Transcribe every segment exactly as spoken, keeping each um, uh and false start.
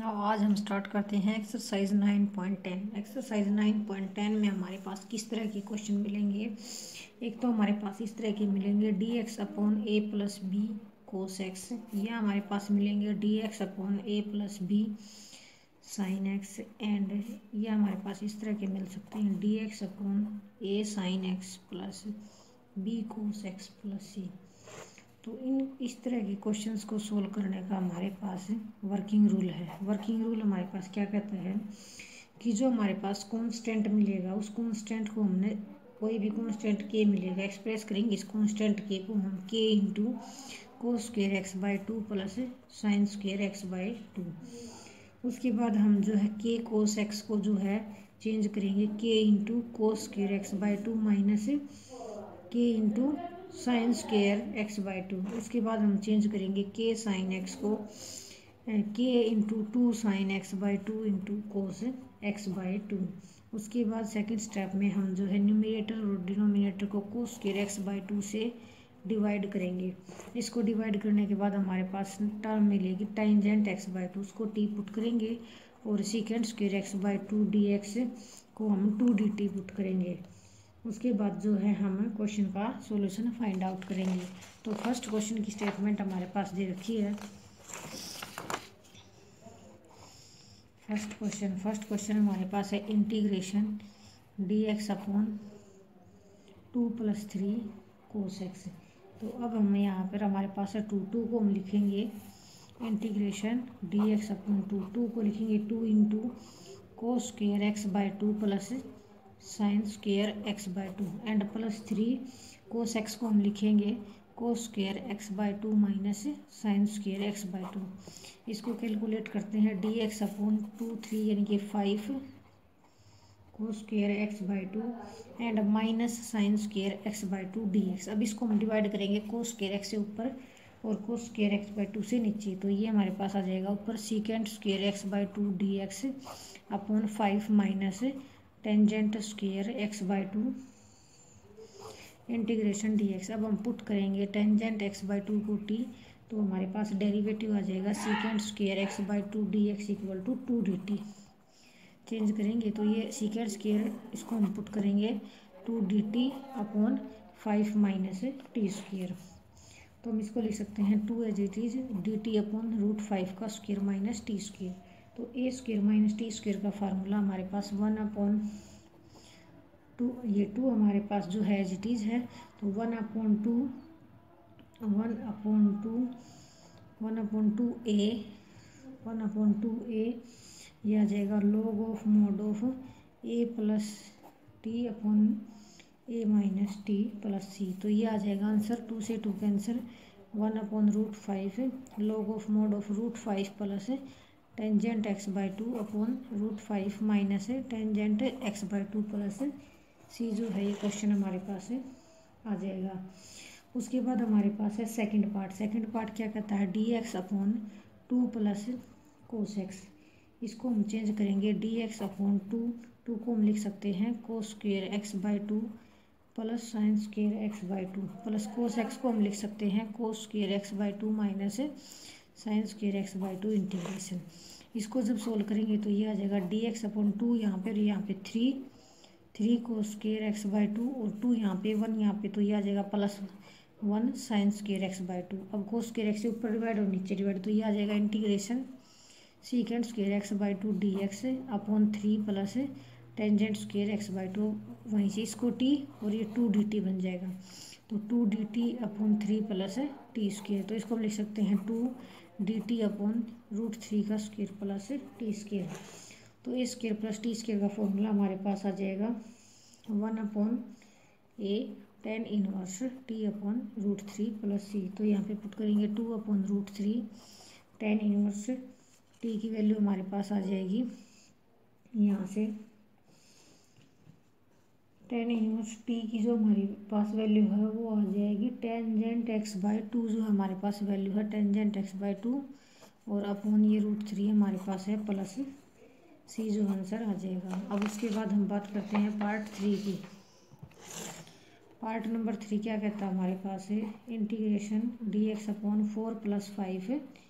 अब आज हम स्टार्ट करते हैं exercise nine point ten. Exercise nine point ten में हमारे पास किस तरह के क्वेश्चन मिलेंगे। एक तो हमारे पास इस तरह के मिलेंगे डी एक्स अपॉन ए प्लस बी कोस एक्स, या हमारे पास मिलेंगे D x upon A plus B sine X, and या हमारे पास इस तरह के मिल सकते हैं D x upon A sine x plus B cos x plus सी। तो इन इस तरह के क्वेश्चंस को सोल्व करने का हमारे पास वर्किंग रूल है। वर्किंग रूल हमारे पास क्या कहता है कि जो हमारे पास कांस्टेंट मिलेगा उस कांस्टेंट को हमने कोई भी कांस्टेंट के मिलेगा एक्सप्रेस करेंगे इस कांस्टेंट के को हम K into cos square x by two plus sine square x by two. उसके बाद हम जो है के कोस एक्स को जो है चेंज करेंगे K into cos square x by two minus K into sine square x by two. उसके बाद हम चेंज करेंगे के साइन एक्स को K into two sine x by two into cos x by two. उसके बाद second step में हम जो है न्यूमरेटर और डिनोमिनेटर को cos square x by two से डिवाइड करेंगे। इसको डिवाइड करने के बाद हमारे पास टर्म मिलेगी टेंजेंट एक्स बाई टू, उसको टी पुट करेंगे और second square x by two D X को हम टू डी टी पुट करेंगे। उसके बाद जो है हम क्वेश्चन का सॉल्यूशन फाइंड आउट करेंगे। तो फर्स्ट क्वेश्चन की स्टेटमेंट हमारे पास दे रखी है। फर्स्ट क्वेश्चन फर्स्ट क्वेश्चन हमारे पास है integration D x upon two plus three cos x. तो अब हम यहाँ पर हमारे पास है टू टू को हम लिखेंगे integration D x upon two two को लिखेंगे two into cos square x by two plus sine square x by two and plus three cos x को हम लिखेंगे cos square x by two minus sine square x by two. इसको calculate करते हैं D x upon two three यानी कि five cos square x by two and minus sine square x by two D x. अब इसको हम divide करेंगे cos square x से ऊपर और cos square x by two से नीचे। तो ये हमारे पास आ जाएगा ऊपर second square x by two D x upon five minus tangent square x by two integration D x. अब हम पुट करेंगे टेंजेंट एक्स बाई टू को टी, तो हमारे पास डेरिवेटिव आ जाएगा सीकेंड square x by two D X equal to two D T. Change करेंगे तो ये सीकेंड स्क्वायर इसको हम पुट करेंगे two D T upon five minus T square. तो हम इसको लिख सकते हैं two as it is D T upon root five का स्क्वायर माइनस टी स्क्वायर। तो A square minus T square का फार्मूला हमारे पास वन अपॉन टू, ये टू हमारे पास जो है एज इट इज़ है, तो one upon two one upon two one upon two A one upon two ए यह आ जाएगा log of mod of A plus T upon A minus T plus सी। तो ये आ जाएगा आंसर टू से two cancel one upon root five log of mod of root five plus tangent x by two upon root five minus tangent x by two plus सी जो है ये question हमारे पास है आ जाएगा। उसके बाद हमारे पास है सेकंड पार्ट। सेकंड पार्ट क्या कहता है D x upon two plus cos x. इसको हम चेंज करेंगे D x upon two two को हम लिख सकते हैं cos square x by two plus sine square x by two plus cos x को हम लिख सकते हैं cos square x by two minus sine square x by two integration. इसको जब सोल्व करेंगे तो ये आ जाएगा डी एक्स अपॉन टू यहाँ पे और यहाँ पे three three cos square x by two और टू यहाँ पे वन यहाँ पे, तो ये आ जाएगा plus one sine square x by two. अब कोस स्क्वायर एक्स से ऊपर डिवाइड और नीचे डिवाइड, तो ये आ जाएगा integration सीकेंड square x by two D x upon three plus tangent square x by two, वहीं से इसको टी और ये टू डी टी बन जाएगा। तो two D T upon three plus T square, तो इसको हम लिख सकते हैं two D T upon root three का स्क्वायर प्लस टी स्क्वायर। तो A square plus T square का फॉर्मूला हमारे पास आ जाएगा वन अपॉन ए tan inverse T upon root three plus सी। तो यहाँ पे पुट करेंगे two upon root three tan inverse T की वैल्यू हमारे पास आ जाएगी यहाँ से टेन इनवर्स टी की जो हमारे पास वैल्यू है वो आ जाएगी टेंजेंट एक्स बाई टू जो हमारे पास वैल्यू है टेंजेंट एक्स बाई टू और अपॉन ये रूट थ्री हमारे पास है प्लस सी जो आंसर आ जाएगा। अब उसके बाद हम बात करते हैं पार्ट थ्री की। पार्ट नंबर थ्री क्या कहता है हमारे पास है integration D x upon four plus five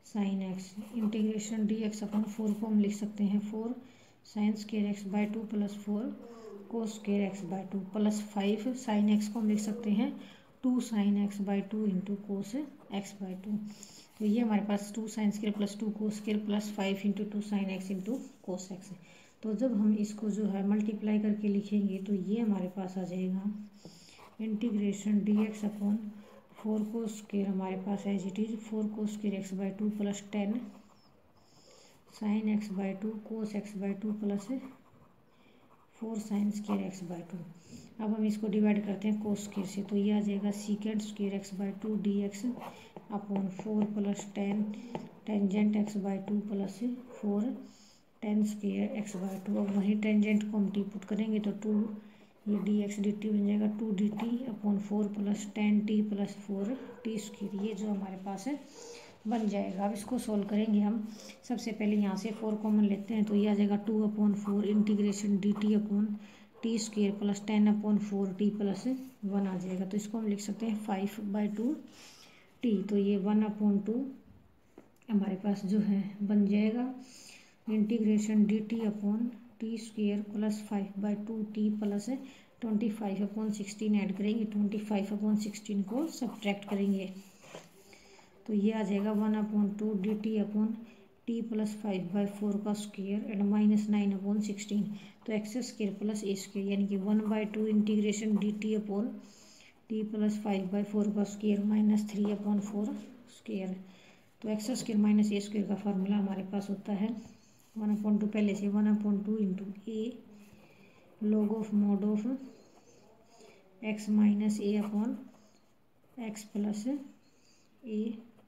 sine x integration D x upon four को हम लिख सकते हैं four sine square x by two plus four cos square x by two plus five sine x को हम लिख सकते हैं two sine x by two into cos x by two. तो ये हमारे पास two sine square plus two cos square plus five into two sine x into cos x. तो जब हम इसको जो है मल्टीप्लाई करके लिखेंगे तो ये हमारे पास आ जाएगा integration D x upon four cos square हमारे पास as it is four cos square x by two plus ten sine x by two cos x by two plus four sine square x by two. अब हम इसको divide करते हैं cos square से, तो ये आ जाएगा secant square x by two D x upon four plus ten tangent x by two plus four tan square x by two. अब वहीं टेंजेंट को हम टी पुट करेंगे तो टू ये डी एक्स डी टी बन जाएगा two D T upon four plus ten t plus four t square, ये जो हमारे पास है बन जाएगा। अब इसको सोल्व करेंगे हम। सबसे पहले यहाँ से फोर कॉमन लेते हैं तो ये आ जाएगा two upon four integration d T upon t square plus ten upon four t plus one आ जाएगा। तो इसको हम लिख सकते हैं फाइव बाई टू टी। तो ये वन अपॉन टू हमारे पास जो है बन जाएगा integration d T upon t square plus five by two t plus twenty five upon sixteen add करेंगे, ट्वेंटी फाइव अपॉन सिक्सटीन को सब्ट्रैक्ट करेंगे तो ये आ जाएगा one upon two D T upon t plus five by four का square and minus nine upon sixteen. तो x square plus a square यानी कि one by two integration d T upon t plus five by four का square minus three upon four square. तो x square minus a square का formula हमारे पास होता है वन अपॉन टू पहले से one upon two into a log of mod of x minus a upon x plus a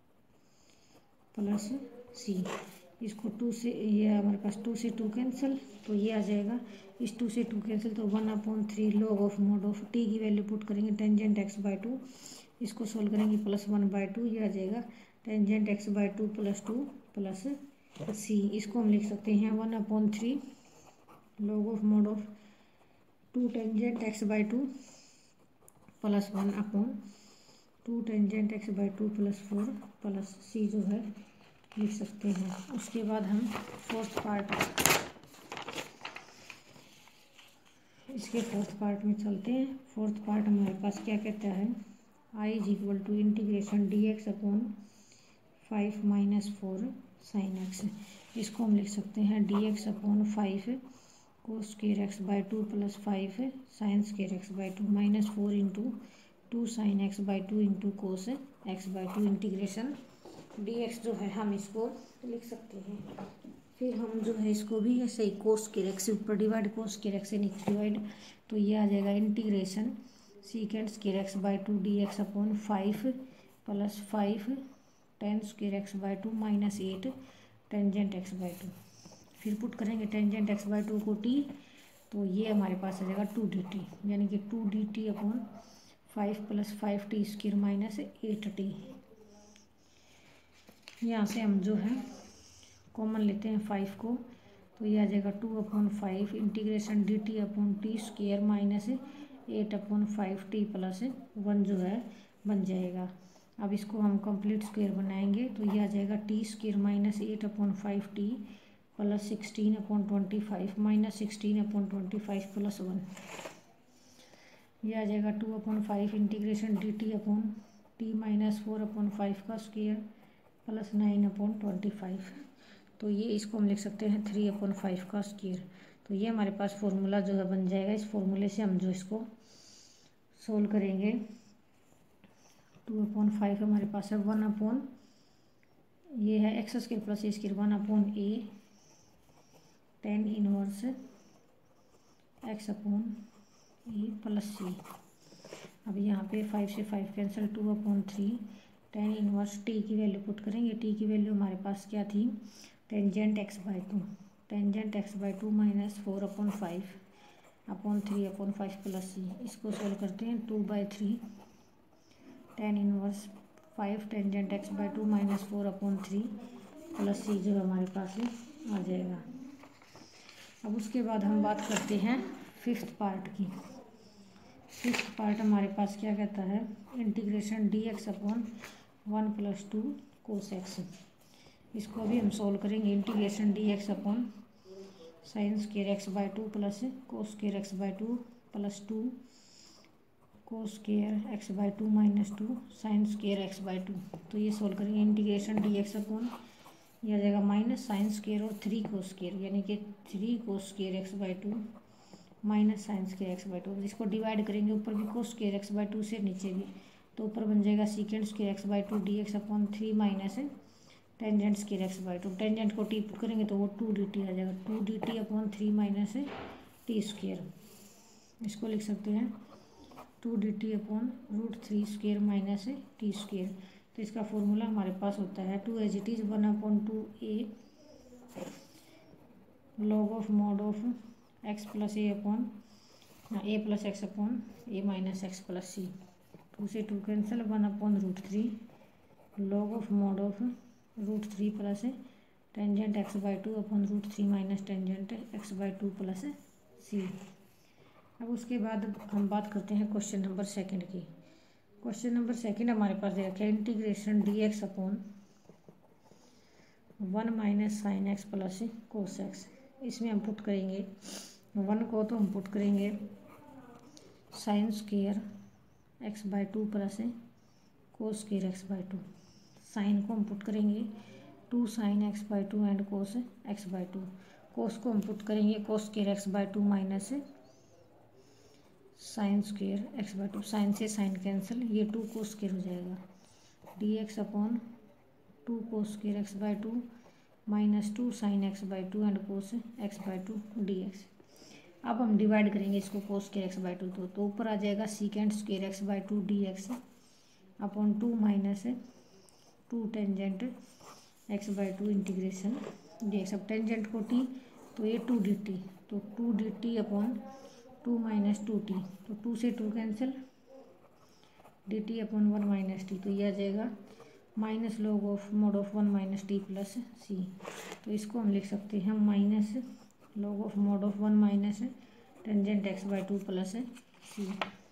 plus c. इसको two से ये हमारे पास टू से टू कैंसिल तो ये आ जाएगा इस टू से टू कैंसिल तो one upon three log of mod of T की वैल्यू पुट करेंगे टेंजेंट एक्स बाई टू, इसको सोल्व करेंगे प्लस वन बाई टू, ये आ जाएगा tangent x by two plus two plus c. इसको हम लिख सकते हैं one upon three log of mod of two tangent x by two plus one upon two tangent x by two plus four plus सी जो है लिख सकते हैं। उसके बाद हम फोर्थ पार्ट इसके फोर्थ पार्ट में चलते हैं। फोर्थ पार्ट हमारे पास क्या कहता है I is equal to integration D x upon five minus four sine x. इसको हम लिख सकते हैं D x upon five cos square x by two plus five sine square x by two minus four into two sine x by two into cos x by two integration D x जो है हम इसको लिख सकते हैं। फिर हम जो है इसको भी ऐसे ही कोस स्क्वायर एक्स से ऊपर डिवाइड कोस स्क्वायर एक्स से नीचे डिवाइड तो ये आ जाएगा integration सीकेंड square x by two D x upon five plus five tan square x by two minus eight tangent x by two. फिर पुट करेंगे टेंजेंट एक्स बाई टू को T तो ये हमारे पास आ जाएगा टू डी टी यानी कि two D T upon five plus five t square minus eight t. यहाँ से हम जो है कॉमन लेते हैं फाइव को तो ये आ जाएगा two upon five integration d T upon t square minus eight upon five t plus one जो है बन जाएगा। अब इसको हम कंप्लीट स्क्वायर बनाएंगे तो ये आ जाएगा t square minus eight upon five t plus sixteen upon twenty five minus sixteen upon twenty five plus one. ये आ जाएगा two upon five integration d T upon t minus four upon five का square plus nine upon twenty five. तो ये इसको हम लिख सकते हैं थ्री अपॉन फाइव का स्क्वायर। तो ये हमारे पास फॉर्मूला जो है बन जाएगा। इस फॉर्मूले से हम जो इसको सोल्व करेंगे टू अपॉन फाइव हमारे पास है वन अपॉन ये है x square plus a square one upon A tan inverse x upon A plus c. अब यहाँ पे फाइव से five cancel two upon three tan inverse T की वैल्यू पुट करेंगे। टी की वैल्यू हमारे पास क्या थी tangent x by two tangent x by two minus four upon five upon three upon five plus c. इसको solve करते हैं two by three tan inverse five tangent x by two minus four upon three plus सी जो हमारे पास आ जाएगा। अब उसके बाद हम बात करते हैं फिफ्थ पार्ट की। फिफ्थ पार्ट हमारे पास क्या कहता है integration D x upon one plus two cos x. इसको भी हम सोल्व करेंगे। Integration D x upon sine square x by two plus cos square x by two plus two cos square x by two minus two sine square x by two. तो ये solve करेंगे। Integration D x upon यह आ जाएगा minus sine square और three cos square, यानी कि three cos square x by two minus sine square x by two. जिसको डिवाइड करेंगे ऊपर भी cos square x by two से नीचे भी, तो ऊपर बन जाएगा सीकेंड square x by two D x upon three minus tangent square x by two. Tangent को टी पुट करेंगे तो वो टू डी टी आ जाएगा, two D T upon three minus T square. इसको लिख सकते हैं two D T upon root three square minus T square. तो इसका फॉर्मूला हमारे पास होता है two as it is one upon two a log of mod of x plus a upon A plus x upon A minus x plus c. Two से two cancel, one upon root three log of mod of root three plus tangent x by two upon root three minus tangent x by two plus c. अब उसके बाद हम बात करते हैं question number second की। Question number second हमारे पास दे रखा है integration D x upon one minus sine x plus cos x. इसमें हम पुट करेंगे वन को, तो हम पुट करेंगे sine square x by two plus cos square x by two. Sine को हम पुट करेंगे two sine x by two and cos x by two. Cos को हम पुट करेंगे cos square x by two minus sine square x by two. Sine से sine cancel, ये two cos square हो जाएगा d x upon two cos square x by two minus two sine x by two and cos x by two D x. अब हम divide करेंगे इसको cos square x by two, तो तो ऊपर आ जाएगा सीकेंड square x by two D x upon two minus two tangent x by two integration D x. अब टेंजेंट को टी तो ये टू डी टी, तो two D T upon two minus two t, तो टू से two cancel, d T upon one minus T. तो ये आ जाएगा minus log of mod of one minus T plus सी। तो इसको हम लिख सकते हैं minus log of mod of one minus tangent x by two plus c.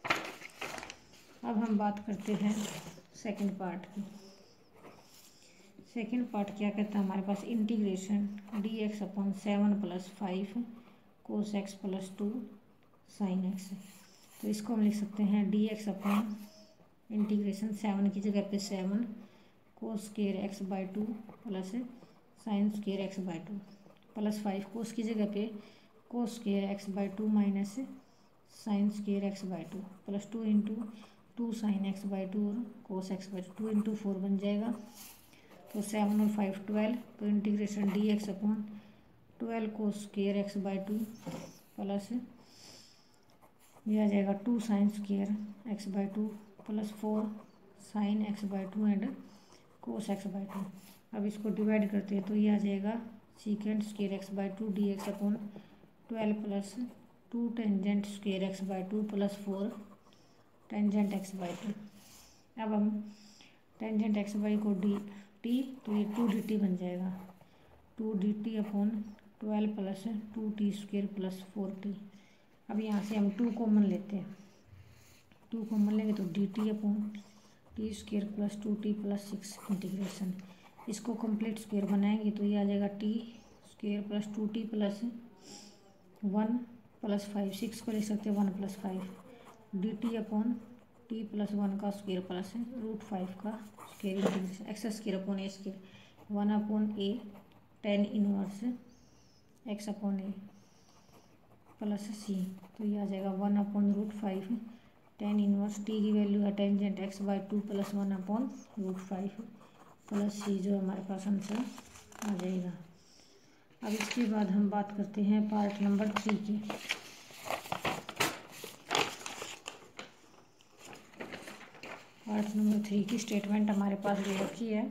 अब हम बात करते हैं सेकंड पार्ट की। सेकंड पार्ट क्या कहता है हमारे पास, integration D x upon seven plus five cos x plus two sine x. तो इसको हम लिख सकते हैं D x upon integration seven की जगह पे seven cos square x by two plus sine square x by two plus five cos की जगह पे cos square x by two minus sine square x by two plus two into two sine x by two और cos x by two, two into four बन जाएगा। तो seven और five twelve, तो integration D x upon twelve cos square x by two plus यह आ जाएगा two sine square x by two plus four sine x by two and cos x by two. अब इसको divide करते हैं तो ये आ जाएगा सीकेंड square x by two D x upon twelve plus two tangent square x by two plus four tangent x by two. अब हम टेंजेंट एक्स बाई को डी टी, तो ये टू डी टी बन जाएगा, two D T upon twelve plus two t square plus four t. अब यहाँ से हम टू कॉमन लेते हैं, टू कॉमन लेंगे तो d T upon t square plus two t plus six integration. इसको कंप्लीट स्क्वायर बनाएंगे तो ये आ जाएगा t square plus two t plus one plus five. Six को ले सकते हैं one plus five, d T upon t plus one का स्क्वायर प्लस रूट फाइव का square integration x square upon a square one upon A tan inverse x upon A plus सी। तो ये आ जाएगा one upon root five tan inverse T की value है tangent x by two plus one upon root five plus सी, जो हमारे पास answer आ जाएगा। अब इसके बाद हम बात करते हैं पार्ट नंबर थ्री की। पार्ट नंबर थ्री की स्टेटमेंट हमारे पास दे रखी है।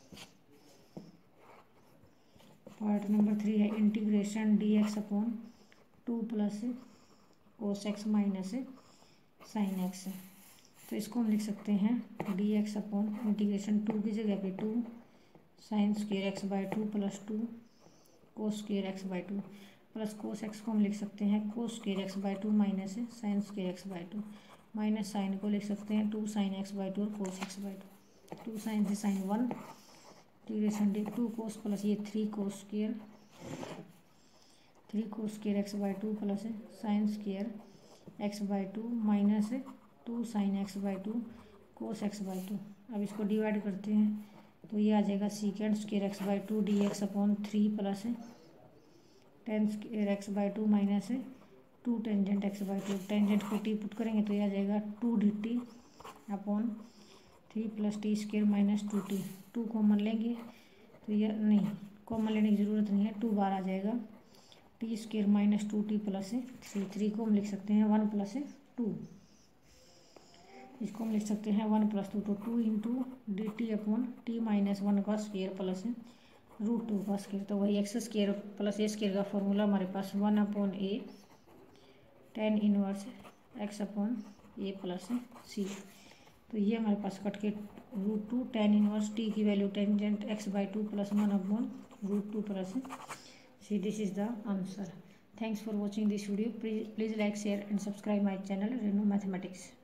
पार्ट नंबर थ्री है integration D x upon two plus cos x minus sine x. तो इसको हम लिख सकते हैं D x upon integration two की जगह पे two sine square x by two plus two cos square x by two plus cos x को हम लिख सकते हैं cos square x by two minus sine square x by two minus sine को लिख सकते हैं two sine x by two और cos x by two. Two sine से sine one integration d two cos plus ये three cos square three cos square x by two plus sine square x by two minus two sine x by two cos x by two. अब इसको divide करते हैं तो ये आ जाएगा सीकेंड square x by two D x upon three plus tan square x by two minus two tangent x by two. Tangent को t put करेंगे तो ये आ जाएगा two D T upon three plus T square minus two t. Two common लेंगे तो ये नहीं कॉमन लेने की ज़रूरत नहीं है, टू बार आ जाएगा t square minus two t plus three. Three को हम लिख सकते हैं वन प्लस टू, इसको हम लिख सकते हैं वन प्लस टू। तो two into d T upon t minus one का स्क्वायर प्लस रूट टू का स्क्वायर। तो वही x square plus a square का फॉर्मूला हमारे पास वन अपॉन ए टेन इनवर्स एक्स अपॉन ए प्लस सी। तो ये हमारे पास कट के root two tan inverse T की value tangent x by two plus one upon root two plus c. This is the answer. Thanks for watching this video. Please please like share and subscribe my channel Renu mathematics.